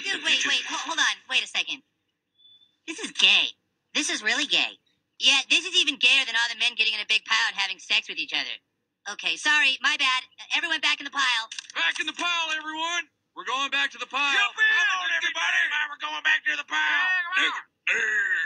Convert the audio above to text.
Dude, wait, hold on. Wait a second. This is gay. This is really gay. Yeah, this is even gayer than all the men getting in a big pile and having sex with each other. Okay, sorry, my bad. Everyone back in the pile. Back in the pile, everyone. We're going back to the pile. Jump in! Come on, everybody. We're going back to the pile. Come on.